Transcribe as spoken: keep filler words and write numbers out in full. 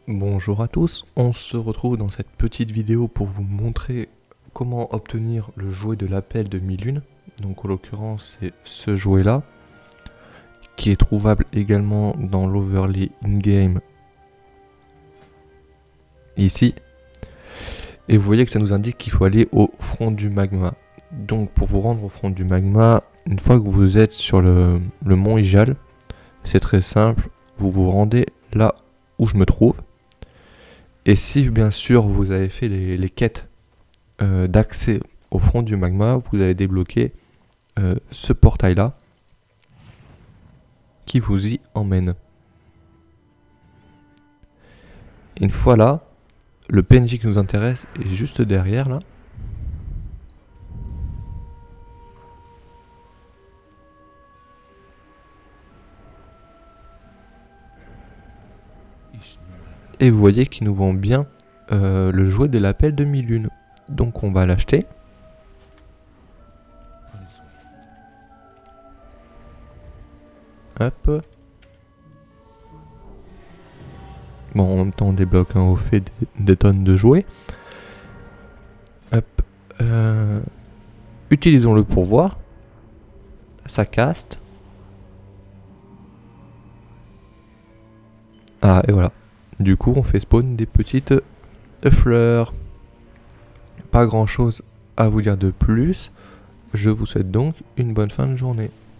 Bonjour à tous, on se retrouve dans cette petite vidéo pour vous montrer comment obtenir le jouet de l'appel de mille une. Donc en l'occurrence c'est ce jouet là, qui est trouvable également dans l'overlay in-game ici. Et vous voyez que ça nous indique qu'il faut aller au front du magma. Donc pour vous rendre au front du magma, une fois que vous êtes sur le, le mont Ijal, c'est très simple, vous vous rendez là où je me trouve. Et si bien sûr vous avez fait les, les quêtes euh, d'accès au front du magma, vous avez débloqué euh, ce portail là qui vous y emmène. Une fois là, le P N J qui nous intéresse est juste derrière là. Et vous voyez qu'il nous vend bien euh, le jouet de l'appel de mille une. Donc on va l'acheter. Hop. Bon, en même temps on débloque un haut fait des, des tonnes de jouets. Hop. Euh, Utilisons-le pour voir. Ça caste. Ah et voilà. Du coup on fait spawn des petites fleurs. Pas grand chose à vous dire de plus. Je vous souhaite donc une bonne fin de journée.